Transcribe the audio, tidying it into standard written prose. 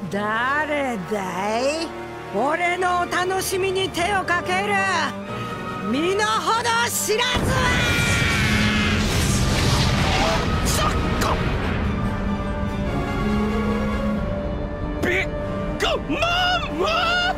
誰だい？俺のお楽しみに手をかける身の程知らずは！ そっか！ビッグマンマン！